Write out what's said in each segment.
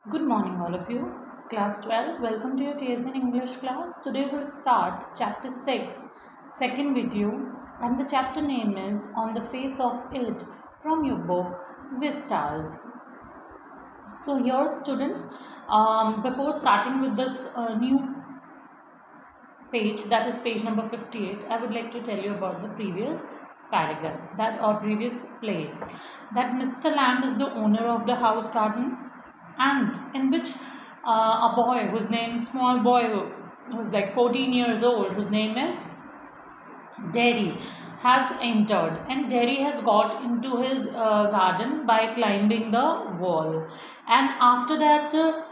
Good morning, all of you. Class 12, welcome to your TSN English class. Today we'll start chapter 6, second video, and the chapter name is On the Face of It from your book Vistas. So, here, students, before starting with this new page, that is page number 58, I would like to tell you about the previous paragraph, that or previous play, that Mr. Lamb is the owner of the house garden, and in which a boy whose name, small boy who was like 14 years old, whose name is Derry, has entered, and Derry has got into his garden by climbing the wall, and after that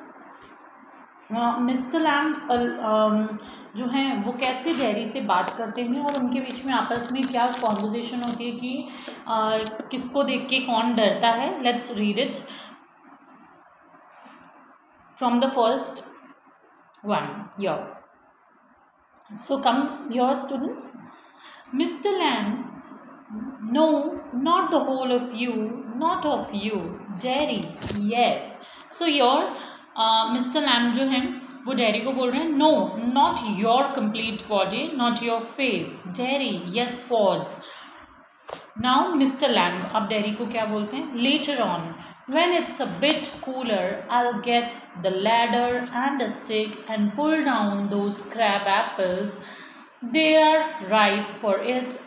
mister Lamb जो हैं वो कैसे dairy से बात करते हैं और उनके बीच में आपस में क्या कॉन्वर्जेशन होती है कि किसको देख के कौन डरता है. Let's read it from the first one here. So come here, students. Mr. Lamb, no, not the whole of you, not of you. Derry, yes. So here Mr. Lamb जो हैं वो डेरी को बोल रहे हैं no, not your complete body, not your face. Derry, yes, pause. Now Mr. Lamb अब Derry को क्या बोलते हैं? Later on, when it's a bit cooler, I'll get the ladder and a stick and pull down those crab apples. They are ripe for it.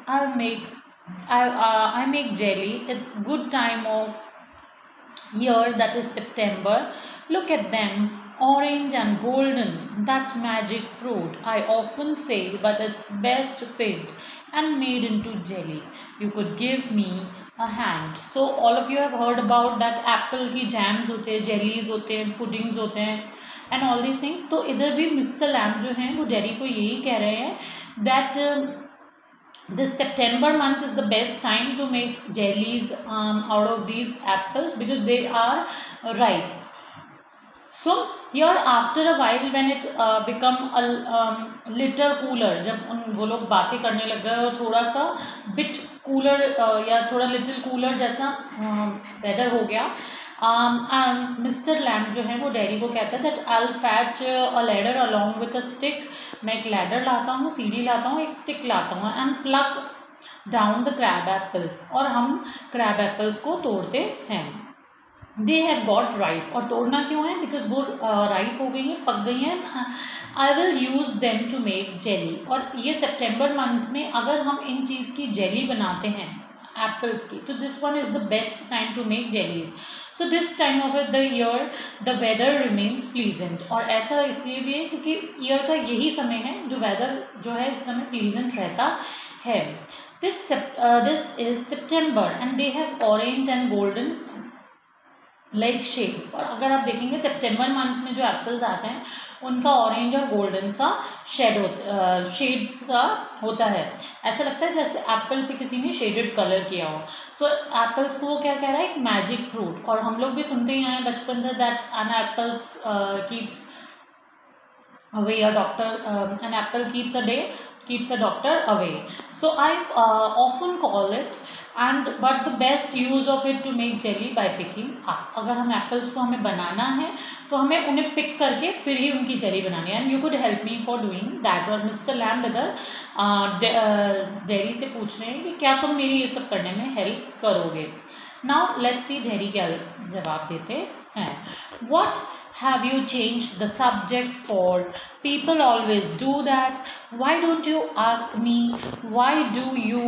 I make jelly. It's good time of year, that is September. Look at them, orange and golden. That's magic fruit, I often say, but it's best picked and made into jelly. You could give me a hand. So all of you have heard about that apple की jams होते हैं, jellies होते हैं, puddings होते हैं and all these things. तो इधर भी मिस्टर लैम्ब जो हैं वो डेरी को यही कह रहे हैं that this September month is the best time to make jellies out of these apples because they are ripe. So here after a while when it become a little cooler, जब वो लोग बातें करने लग गए और थोड़ा सा bit cooler या थोड़ा little cooler जैसा weather हो गया, मिस्टर लैम्ब जो है वो डेरी को कहता है that I'll fetch a ladder along with a stick. मैं एक लैडर लाता हूँ, सीढ़ी लाता हूँ, एक स्टिक लाता हूँ and pluck down the crab apples, और हम क्रैब एप्पल्स को तोड़ते हैं. दे हैव गॉट राइप, और तोड़ना क्यों है? बिकॉज वो राइप हो गई हैं, पक गई हैं. I will use them to make jelly. और ये सितंबर मंथ में अगर हम इन चीज़ की जेली बनाते हैं एप्पल्स की, तो this one is the best time to make jellies. So this time of the year the weather remains pleasant. और ऐसा इसलिए भी है क्योंकि ईयर का यही समय है जो वेदर जो है इस समय प्लीजेंट रहता है. This is September and they have orange and golden like shade. और अगर आप देखेंगे सितंबर मंथ में जो एप्पल्स आते हैं उनका ऑरेंज और गोल्डन सा शेड सा होता है. ऐसा लगता है जैसे एप्पल पे किसी ने शेडेड कलर किया हो. सो एप्पल्स को वो क्या कह रहा है? एक मैजिक फ्रूट. और हम लोग भी सुनते ही आए बचपन से that an apples keeps away a doctor, an apple keeps a doctor away. So I often call it, but the best use of it to make jelly by picking up. अगर हम एप्पल्स को हमें बनाना है तो हमें उन्हें pick करके फिर ही उनकी जेली बनानी है. And you could help me for doing that. और मिस्टर लैम्ब इधर डेरी से पूछ रहे हैं कि क्या तुम मेरी ये सब करने में हेल्प करोगे. नाउ लेट्स सी डेरी क्या जवाब देते हैं. What have you changed the subject for? People always do that. Why don't you ask me? Why do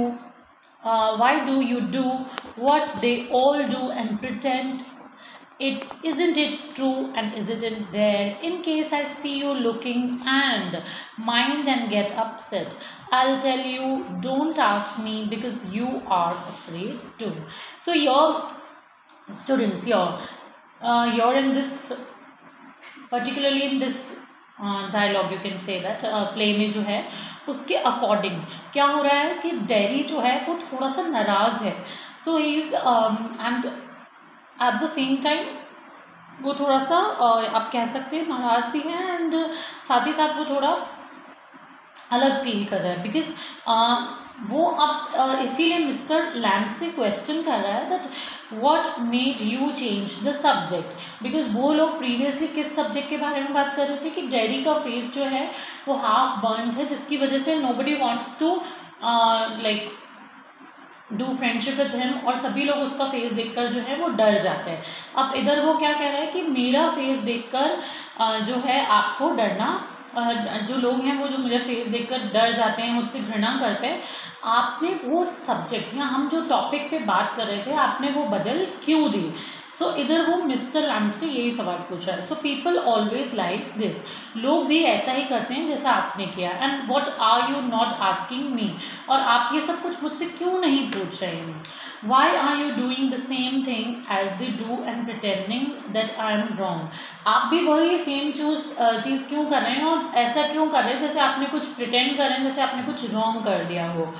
you do what they all do and pretend it isn't it true and isn't it there? In case I see you looking and mind and get upset, I'll tell you don't ask me because you are afraid to. So your students, you're in this particularly in this dialogue, you can say that play में जो है उसके according क्या हो रहा है कि dairy जो है वो थोड़ा सा नाराज़ है. So he is and at the same time वो थोड़ा सा आप कह सकते हैं नाराज़ भी है एंड साथ ही साथ वो थोड़ा अलग फील कर रहा है. बिकॉज वो अब इसीलिए मिस्टर लैम्प से क्वेश्चन कर रहा है that what made you change the subject, because वो लोग प्रीवियसली किस सब्जेक्ट के बारे में बात कर रहे थे कि डैडी का फेस जो है वो हाफ बर्न्ड है, जिसकी वजह से nobody wants to like do friendship with him, और सभी लोग उसका फेस देखकर जो है वो डर जाते हैं। अब इधर वो क्या कह रहा है कि मेरा फेस देखकर जो है आपको डरना, जो लोग हैं वो जो मेरा फेस देखकर डर जाते हैं, मुझसे घृणा करते हैं, आपने वो सब्जेक्ट या हम जो टॉपिक पे बात कर रहे थे आपने वो बदल क्यों दी। सो इधर वो मिस्टर लैम्प से यही सवाल पूछा है। So people always like this, लोग भी ऐसा ही करते हैं जैसा आपने किया। And what are you not asking me, और आप ये सब कुछ मुझसे क्यों नहीं पूछ रहे हैं। Why are you doing the same thing as they do and pretending that I am wrong, आप भी वही सेम चीज़ क्यों कर रहे हैं और ऐसा क्यों कर रहे हैं जैसे आपने कुछ प्रिटेंड कर रहे हैं, जैसे आपने कुछ रॉन्ग कर दिया हो।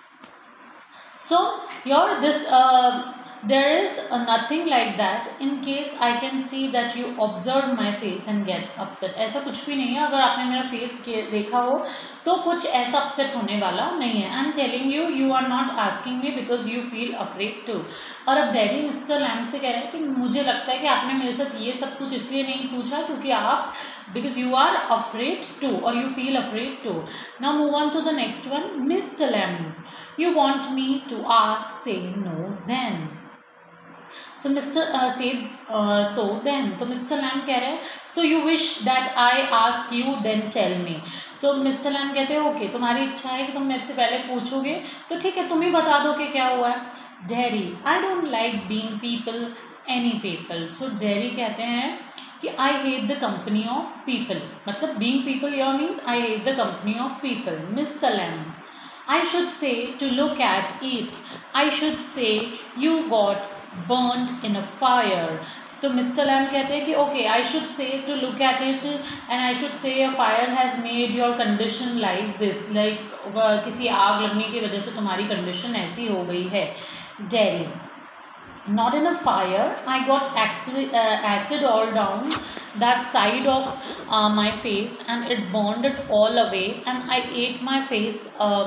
So your this there is nothing like that in case I can see that you observe my face and get upset, ऐसा कुछ भी नहीं है। अगर आपने मेरा फेस देखा हो तो कुछ ऐसा अपसेट होने वाला नहीं है। I am telling you, you are not asking me because you feel afraid to. और अब डैडी मिस्टर लैम्प से कह रहे हैं कि मुझे लगता है कि आपने मेरे साथ ये सब कुछ इसलिए नहीं पूछा क्योंकि आप because you are afraid to और you feel afraid to. Now move on to the next one, mister Lamb you want me to ask, say no then. So Mr. So then, तो Mr. Lamb कह रहे हैं so you wish that I ask you then tell me. So Mr. Lamb कहते हैं okay, तुम्हारी इच्छा है कि तुम मेरे से पहले पूछोगे तो ठीक है, तुम ही बता दो कि क्या हुआ है। Derry, I don't like being people any people. So Derry कहते हैं कि I hate the company of people, मतलब being people here means I hate the company of people. Mr. Lamb, I should say to look at it, I should say you got burnt in a fire. तो mister Lamb कहते हैं कि okay, I should say to look at it and I should say a fire has made your condition like this, like किसी आग लगने की वजह से तुम्हारी कंडीशन ऐसी हो गई है। Derry, not in a fire, I got acid all down that side of my face and it burned it all away, and I ate my face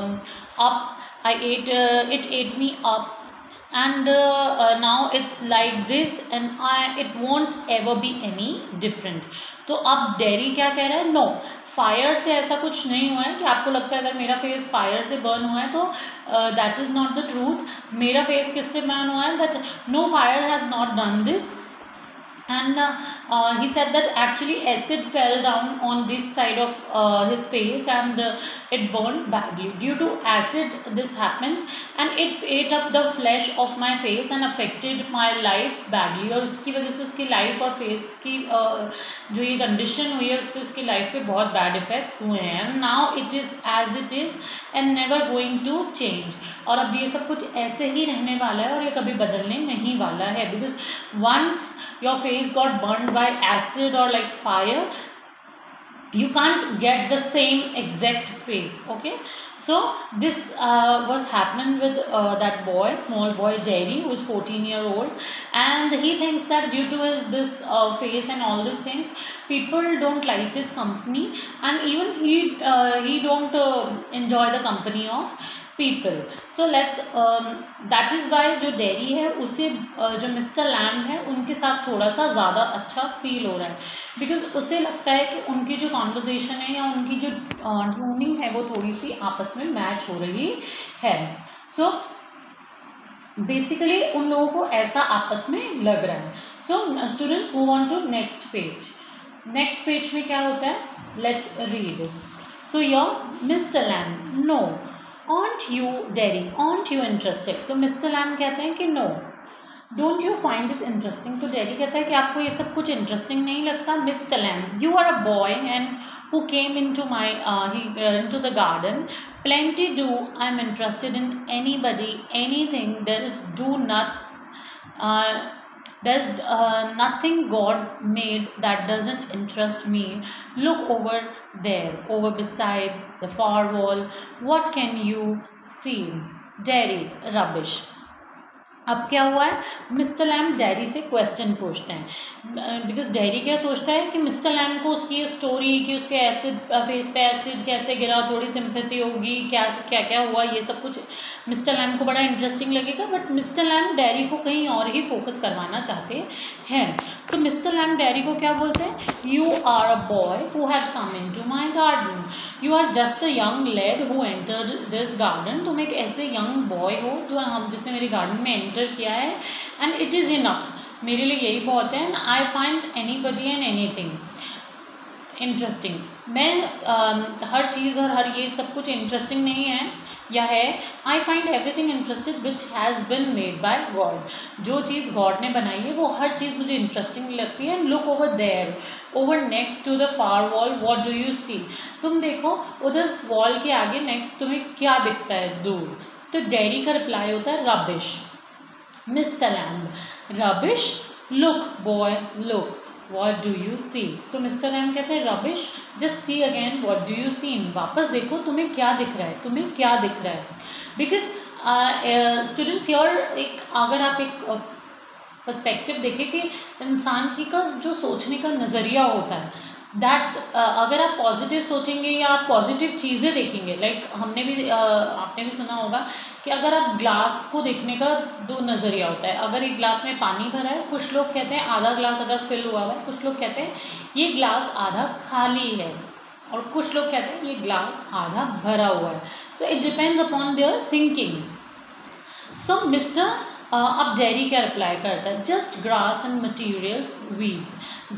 up, it ate me up, and now it's like this and it won't ever be any different. तो अब Derry क्या कह रहा है, no, fire से ऐसा कुछ नहीं हुआ है कि आपको लगता है अगर मेरा फेस फायर से बर्न हुआ है तो that is not the truth. मेरा फेस किससे बर्न हुआ है, that no fire has not done this. And he said that actually acid fell down on this side of his face and it burned badly. Due to acid this happens and it ate up the flesh of my face and affected my life badly, और उसकी वजह से उसकी life और face की जो ये condition हुई है उससे उसकी लाइफ पे बहुत बैड इफेक्ट्स हुए हैं। Now it is as it is and never going to change, और अब ये सब कुछ ऐसे ही रहने वाला है और ये कभी बदलने नहीं वाला है। Because once your face got burned by acid or like fire, you can't get the same exact face. Okay, so this was happening with that boy, small boy Derry, who is 14-year-old, and he thinks that due to his this face and all these things, people don't like his company, and even he don't enjoy the company of people. So let's that is why जो Derry है उसे जो mister lamb है उनके साथ थोड़ा सा ज़्यादा अच्छा फील हो रहा है, बिकॉज उसे लगता है कि उनकी जो कॉन्वर्जेसन है या उनकी जो ट्यूनिंग है वो थोड़ी सी आपस में मैच हो रही है। सो बेसिकली उन लोगों को ऐसा आपस में लग रहा है। So students move on to next page. Next page में क्या होता है, let's read. So your mister Lamb, no, aren't you Derry, aren't you interested? तो मिस्टर लैम्ब कहते हैं कि no, don't you find it interesting. तो डेरी कहता है कि आपको ये सब कुछ इंटरेस्टिंग नहीं लगता। Mister Lamb, you are a boy and who came into the garden, plenty do, I am interested in anybody, anything, there's nothing God made that doesn't interest me. Look over there, over beside the far wall, what can you see? Derry, rubbish. अब क्या हुआ है, mister Lamb daddy से question पूछते हैं, because daddy क्या सोचता है कि मिस्टर लैम को उसकी स्टोरी कि उसके एसिड फेस पे एसिड कैसे गिरा, थोड़ी सिंपैथी होगी, क्या क्या क्या हुआ, ये सब कुछ मिस्टर लैम को बड़ा इंटरेस्टिंग लगेगा, बट मिस्टर लैम डैडी को कहीं और ही फोकस करवाना चाहते हैं। तो मिस्टर लैम डैडी को क्या बोलते हैं, you are a boy who had come into my garden, you are just a young lad who entered this garden, तुम एक ऐसे यंग बॉय हो जिसने मेरे गार्डन में एंटर किया है, एंड इट इज़ इनफ, मेरे लिए यही बहुत है, I find anybody and anything interesting. मैं हर चीज़ और हर ये सब कुछ इंटरेस्टिंग नहीं है या है, I find everything interesting which has been made by God, जो चीज़ गॉड ने बनाई है वो हर चीज़ मुझे इंटरेस्टिंग लगती है। Look over there, over next to the far wall, what do you see, तुम देखो उधर वॉल के आगे नेक्स्ट तुम्हें क्या दिखता है दूर। तो डैडी का रिप्लाई होता है rubbish. Mister Lamb, rubbish, look boy look, what do you see, तो मिस्टर लैम कहते हैं rubbish, just see again what do you seen, वापस देखो तुम्हें क्या दिख रहा है, तुम्हें क्या दिख रहा है। बिकॉज स्टूडेंट्स योर एक अगर आप एक पर्सपेक्टिव देखें कि इंसान की का जो सोचने का नज़रिया होता है दैट अगर आप पॉजिटिव सोचेंगे या आप पॉजिटिव चीज़ें देखेंगे, लाइक हमने भी आपने भी सुना होगा कि अगर आप ग्लास को देखने का दो नज़रिया होता है, अगर एक ग्लास में पानी भरा है, कुछ लोग कहते हैं आधा ग्लास अगर फिल हुआ है, कुछ लोग कहते हैं ये ग्लास आधा खाली है, और कुछ लोग कहते हैं ये ग्लास आधा भरा हुआ है। So it depends upon their thinking. So mister अब डैडी क्या रिप्लाई करता है, just grass and materials weeds,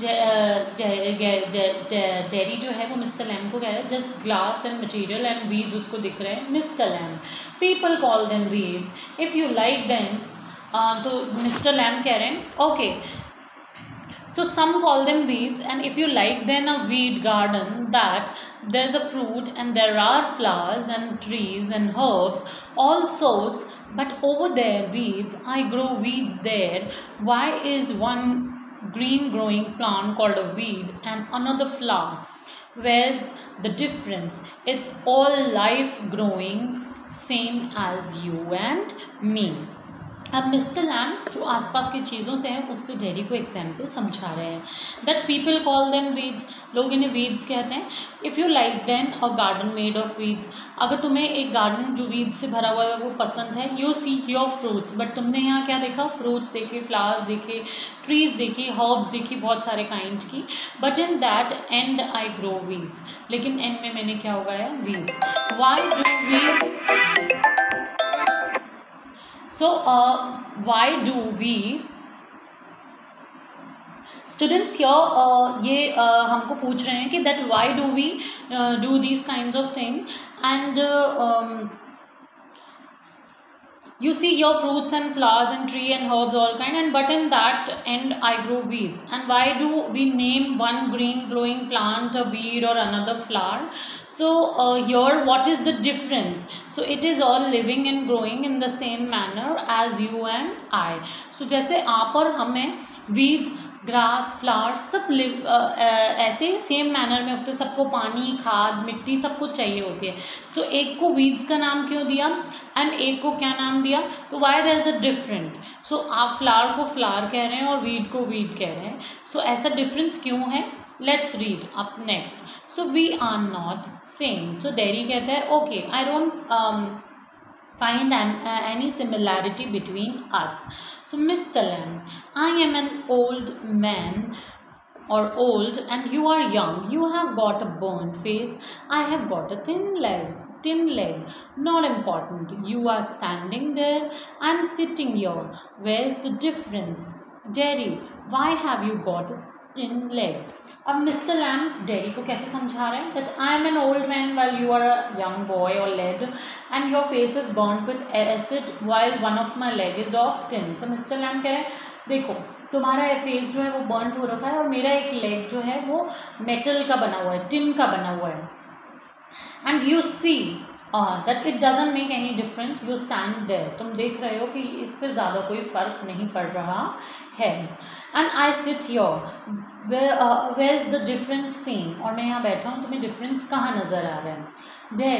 daddy जो है वो मिस्टर लैम को कह रहा है just glass and material and weeds उसको दिख रहे हैं। Mister Lamb, people call them weeds if you like them, तो मिस्टर लैम कह रहे हैं okay, so some call them weeds, and if you like then a weed garden that there's a fruit and there are flowers and trees and herbs all sorts, but over there weeds, I grow weeds there. Why is one green growing plant called a weed and another flower? Where's the difference? It's all life growing same as you and me. अब mister Lamb जो आसपास की चीज़ों से है उससे daddy को example समझा रहे हैं that people call them weeds, लोग इन्हें वीड्स कहते हैं। If you like then a garden made of weeds, अगर तुम्हें एक गार्डन जो वीड्स से भरा हुआ है वो पसंद है, you see your fruits, but तुमने यहाँ क्या देखा, फ्रूट्स देखे, फ्लावर्स देखे, ट्रीज देखी, हर्ब्स देखी, बहुत सारे काइंड की, but in that and I grow weeds, लेकिन एंड में मैंने क्या उगाया, weeds. Why do we, so why do we students here ये हमको पूछ रहे हैं कि that why do we do these kinds of thing, and you see your fruits and flowers and tree and herbs all kind, and but in that end I grow weeds, and why do we name one green growing plant a weed or another flower? So here what is the difference? So it is all living and growing in the same manner as you and I. So जैसे आप और हमें weeds, grass, flowers सब live ऐसे ही same manner में होते, सबको पानी, खाद, मिट्टी सब कुछ चाहिए होती है। तो एक को वीड्स का नाम क्यों दिया एंड एक को क्या नाम दिया, तो why there is a different. So आप फ्लावर को फ्लावर कह रहे हैं और वीड को वीड कह रहे हैं, सो ऐसा डिफरेंस क्यों है, let's read up next. So we are not same, so daddy कहता है okay I don't find any similarity between us. So Mr. Lamb, I am an old man or old and you are young. You have got a burnt face. I have got a thin leg. Not important. You are standing there. I am sitting here. Where's the difference? Jerry, why have you got a thin leg? अब mister Lamb daddy को कैसे समझा रहे हैं that I am an old man while you are a young boy और lad and your face is burned with acid while one of my leg is of tin. तो mister Lamb कह रहे हैं देखो तुम्हारा फेस जो है वो बर्न्ड हो रखा है और मेरा एक लेग जो है वो मेटल का बना हुआ है, टिन का बना हुआ है, and you see that it doesn't make any difference, you stand there, तुम देख रहे हो कि इससे ज़्यादा कोई फ़र्क नहीं पड़ रहा है, and I sit here where is the difference seen, और मैं यहाँ बैठा हूँ, तुम्हें डिफरेंस कहाँ नज़र आ रहा है। Daddy,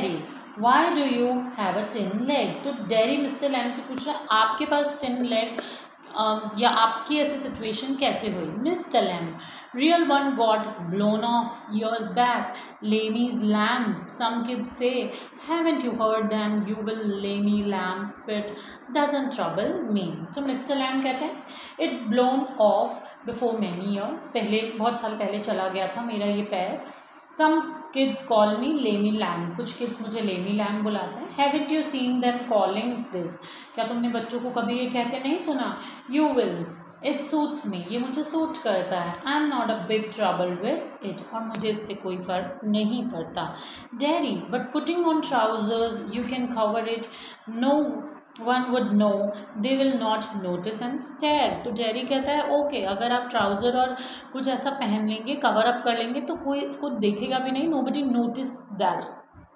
why do you have a tin leg. तो डेरी मिस्टर लैम से पूछ रहा है आपके पास टिन लेग या आपकी ऐसी सिचुएशन कैसे हुई। Mister Lamb, real one got blown off years back, Lamy's lamb, some kids say, haven't you heard them, you will Lamy lamb fit, doesn't trouble me। तो मिस्टर लैम कहते हैं it blown off before many years, पहले बहुत साल पहले चला गया था मेरा ये पैर। Some kids call me Lamy lamb, कुछ किड्स मुझे Lamy lamb बुलाते हैं। Haven't you seen them calling this, क्या तुमने बच्चों को कभी ये कहते नहीं सुना। You will, it suits me, ये मुझे सूट करता है। I'm not a big trouble with it, और मुझे इससे कोई फ़र्क नहीं पड़ता। Daddy, but putting on trousers you can cover it, no one would know, they will not notice and stare। तो डेरी कहता है ओके, अगर आप ट्राउज़र और कुछ ऐसा पहन लेंगे, कवर अप कर लेंगे तो कोई इसको देखेगा भी नहीं, nobody notice that।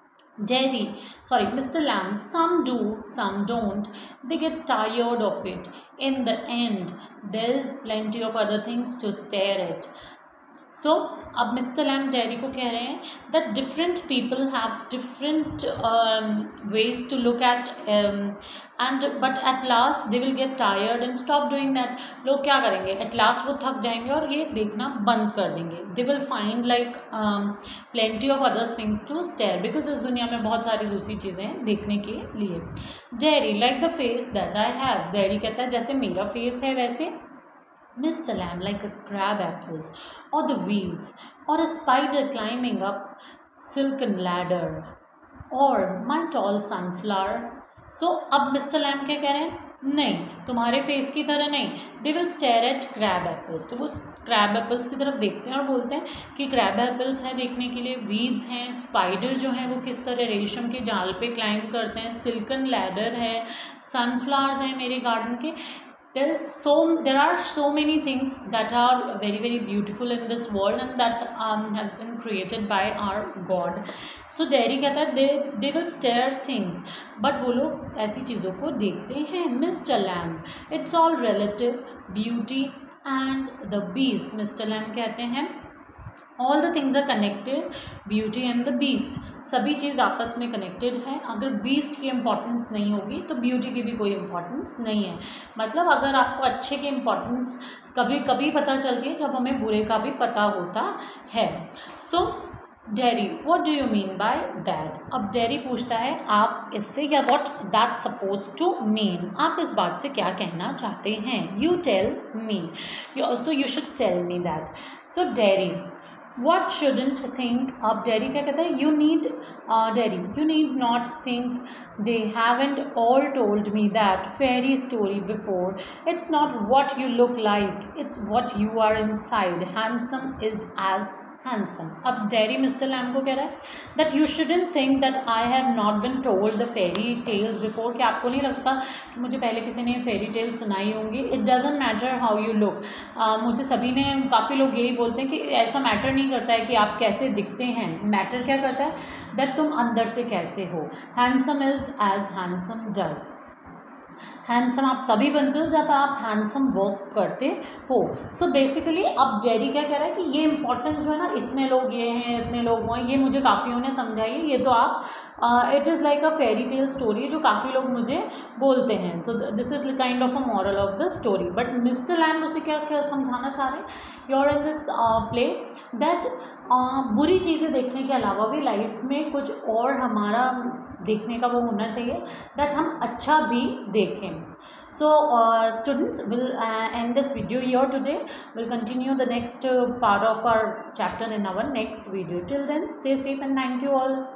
Mr. Lamb, some do, some don't, they get tired of it, in the end there is plenty of other things to stare at। सो अब मिस्टर लैम डेरी को कह रहे हैं that different people have different ways to look at and but at last they will get tired and stop doing that. लोग क्या करेंगे, at last वो थक जाएंगे और ये देखना बंद कर देंगे। They will find like plenty of others things to stare, because इस दुनिया में बहुत सारी दूसरी चीज़ें देखने के लिए। Derry, like the face that I have, Derry कहता है जैसे मेरा फेस है वैसे। Mr. Lamb, like a crab apples, or the weeds, or a spider climbing up silken ladder, or my tall sunflower। So अब मिस्टर लैम क्या कह रहे हैं, नहीं तुम्हारे फेस की तरह नहीं। They will stare at crab apples, तो वो क्रैब एप्पल्स की तरफ देखते हैं और बोलते हैं कि क्रैब एप्पल्स हैं देखने के लिए, वीड्स हैं, स्पाइडर जो हैं वो किस तरह रेशम के जाल पे क्लाइंब करते हैं, सिल्कन लैडर है, सनफ्लावर्स हैं मेरे गार्डन के। there are so many things that are very very beautiful in this world and that has been created by our God। So Derry कहता है they will stare things, but वो लोग ऐसी चीज़ों को देखते हैं। Mister Lamb, it's all relative, beauty and the beast। Mister Lamb कहते हैं all the things are connected, beauty and the beast, सभी चीज़ आपस में कनेक्टेड है। अगर बीस्ट की इम्पोर्टेंस नहीं होगी तो ब्यूटी की भी कोई इम्पोर्टेंस नहीं है। मतलब अगर आपको अच्छे की इम्पोर्टेंस कभी कभी पता चलती है जब हमें बुरे का भी पता होता है। So Derry, what do you mean by that. अब डेरी पूछता है आप इससे, या what that suppose to mean, आप इस बात से क्या कहना चाहते हैं। You tell me, so you should tell me that. So Derry, what shouldn't think, अब डेरी क्या कहता है, you need not think they haven't all told me that fairy story before, it's not what you look like, it's what you are inside, handsome is as handsome। अब Derry mister Lamb को कह रहा है that you shouldn't think that I have not been told the fairy tales before, कि आपको नहीं लगता कि मुझे पहले किसी ने फेरी टेल सुनाई होंगी। It doesn't matter how you look, मुझे सभी ने, काफ़ी लोग यही बोलते हैं कि ऐसा मैटर नहीं करता है कि आप कैसे दिखते हैं, मैटर क्या करता है दैट तुम अंदर से कैसे हो। Handsome is as handsome does, handsome आप तभी बनते हो जब आप हैंडसम वर्क करते हो। सो बेसिकली अब डेरी क्या कह रहा है कि ये इंपॉर्टेंस जो है ना, इतने लोग ये हैं, इतने लोग वो हैं, ये मुझे काफ़ियों ने समझाई है, ये तो आप it is like a fairy tale story जो काफ़ी लोग मुझे बोलते हैं। तो this is kind of a moral of the story. But mister Lamb उसे क्या क्या समझाना चाह रहे हैं, you are in this play that बुरी चीज़ें देखने के अलावा भी लाइफ में कुछ और हमारा देखने का वो होना चाहिए, दैट हम अच्छा भी देखें। So students, will end this video here today. We'll continue the next part of our chapter in our next video. Till then, stay safe and thank you all.